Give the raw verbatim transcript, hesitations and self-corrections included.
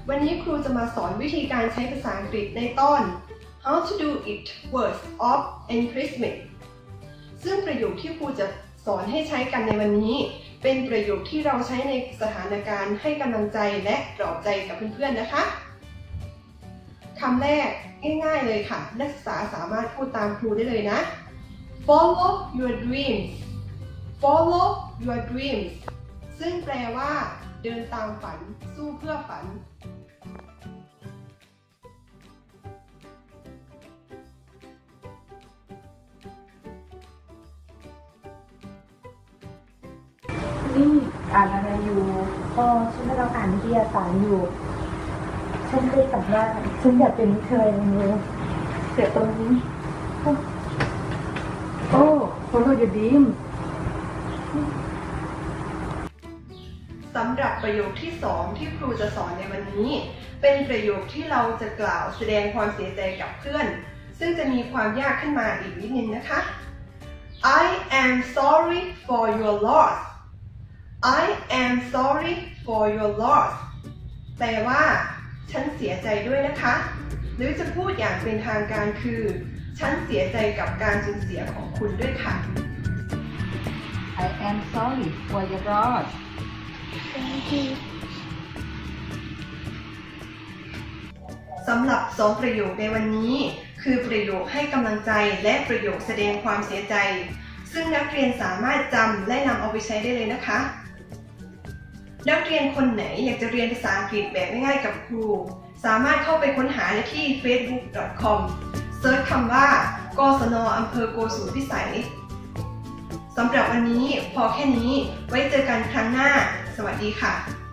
วันนี้ครูจะมาสอนวิธีการใช้ภาษาอังกฤษในตอน How to do it words of encouragement ซึ่งประโยคที่ครูจะสอนให้ใช้กันในวันนี้เป็นประโยคที่เราใช้ในสถานการณ์ให้กำลังใจและปลอบใจกับเพื่อนๆนะคะคำแรกง่ายๆเลยค่ะนักศึกษาสามารถพูดตามครูได้เลยนะ Follow your dreams Follow your dreams ซึ่งแปลว่าเดินตามฝันสู้เพื่อฝันนี่อ่านอะไรอยู่ก็ฉันกำลังอ่านนิตยสารอยู่ฉันเคยฝันว่าฉันอยากเป็นเธออย่างนี้เสียตรงนี้โอ้follow your dream สำหรับประโยคที่สองที่ครูจะสอนในวันนี้เป็นประโยคที่เราจะกล่าวแสดงความเสียใจกับเพื่อนซึ่งจะมีความยากขึ้นมาอีกนิดนึงนะคะ I am sorry for your loss I am sorry for your loss แปลว่าฉันเสียใจด้วยนะคะหรือจะพูดอย่างเป็นทางการคือฉันเสียใจกับการสูญเสียของคุณด้วยค่ะ I am sorry for your loss Thank you สำหรับสองประโยคในวันนี้คือประโยคให้กำลังใจและประโยคแสดงความเสียใจซึ่งนักเรียนสามารถจำและนำเอาไปใช้ได้เลยนะคะนักเรียนคนไหนอยากจะเรียนภาษาอังกฤษแบบง่ายๆกับครูสามารถเข้าไปค้นหาได้ที่ เฟซบุ๊ก ดอท คอม เซิร์ชคำว่ากศน.อำเภอโกสุมพิสัยสำหรับวันนี้พอแค่นี้ไว้เจอกันครั้งหน้าสวัสดีค่ะ